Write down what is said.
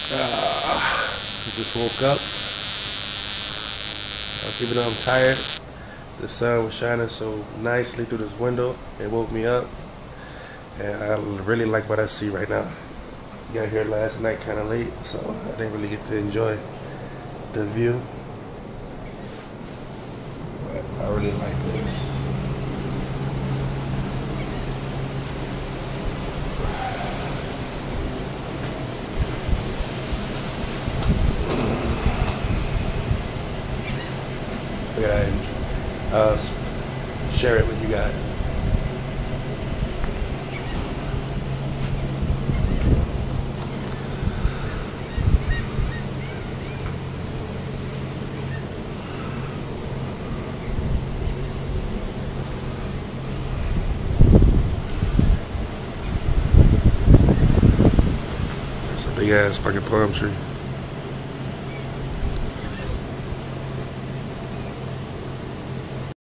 Just woke up. Even though I'm tired, the sun was shining so nicely through this window. It woke me up, and I really like what I see right now. Got here last night kind of late, so I didn't really get to enjoy the view. But I really like this. Share it with you guys. It's a big ass fucking palm tree.